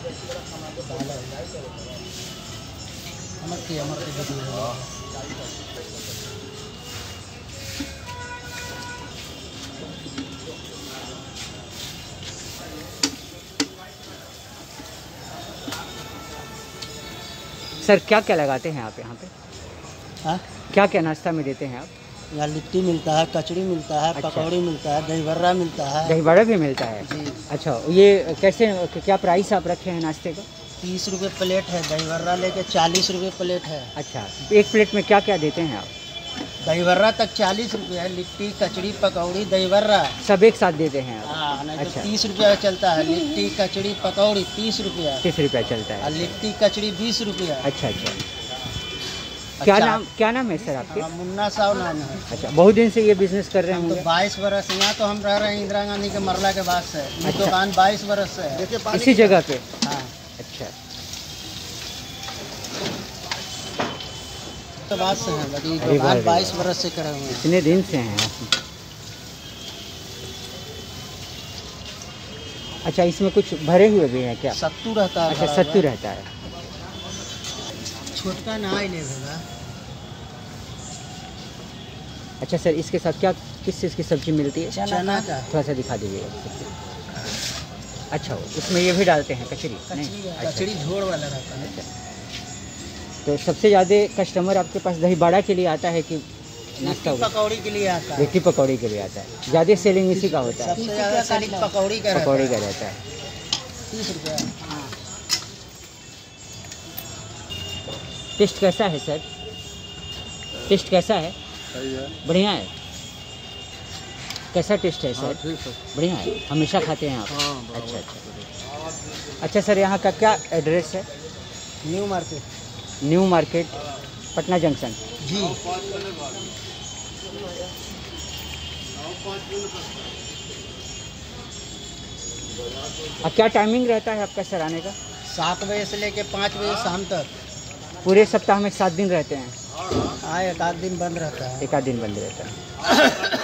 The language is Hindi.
सर क्या क्या लगाते हैं आप यहाँ पे? हाँ, क्या क्या नाश्ता में देते हैं आप? यहाँ लिट्टी मिलता है, कचड़ी मिलता है, अच्छा। पकौड़ी मिलता है, दही बर्रा मिलता है। दही बड़ा भी मिलता है? जी। अच्छा, ये कैसे, क्या प्राइस आप रखे हैं नाश्ते का? 30 रुपये प्लेट है, दही बर्रा लेके 40 रुपये प्लेट है। अच्छा, एक प्लेट में क्या क्या देते हैं आप? दही बर्रा तक 40 रुपये है, लिट्टी कचड़ी पकौड़ी दही बर्रा सब एक साथ देते हैं आप? हाँ, नहीं अच्छा। तो 30 रुपया चलता है। लिट्टी कचड़ी पकौड़ी 30 रुपया, 30 रुपया चलता और है। लिट्टी कचड़ी 20 रुपया। अच्छा अच्छा, क्या नाम है सर आपके? हाँ, मुन्ना साहब नाम है। अच्छा, बहुत दिन से ये बिजनेस कर रहे हम तो होंगे? 22 बरस यहाँ तो हम रह रहे हैं इंदिरा गांधी के मरला के बाद से। ये अच्छा। दुकान 22 बरस से है इसी जगह पे? हाँ, अच्छा, तो बाद से है, बाकी अरे वाह, दुकान 22 बरस से करे हुए हैं। इतने दिन से हैं आप? अच्छा, इसमें कुछ भरे हुए भी हैं क्या? सत्तू रहता है। अच्छा, सत्तू रहता है। छोटका ना ही लेगा। अच्छा सर, इसके साथ क्या, किस चीज़ की सब्जी मिलती है? चना का। थोड़ा सा दिखा दीजिए। अच्छा, उसमें ये भी डालते हैं कचड़ी? नहीं? अच्छा, कचड़ी झोड़ वाला रहता है। अच्छा। तो सबसे ज़्यादा कस्टमर आपके पास दही बड़ा के लिए आता है कि नाश्ता? लिट्टी पकौड़ी के लिए आता है। लिट्टी पकौड़ी के लिए आता है। ज़्यादा सेलिंग इसी का होता है? सबसे ज़्यादा सेलिंग पकौड़ी का पकौड़ी रहता का रहता है। 30 रुपया। टेस्ट कैसा है सर? टेस्ट कैसा है? सही है, बढ़िया है। कैसा टेस्ट है सर? ठीक है। बढ़िया है। हमेशा खाते हैं आप? हाँ, अच्छा अच्छा। अच्छा सर, यहाँ का क्या एड्रेस है? New Market. New Market, Patna junction. जी। अब क्या टाइमिंग रहता है आपका सर आने का? 7 बजे से लेके 5 बजे शाम तक। पूरे सप्ताह में 7 दिन रहते हैं? हाँ, एक आध दिन बंद रहता है। एक आध दिन बंद रहता है।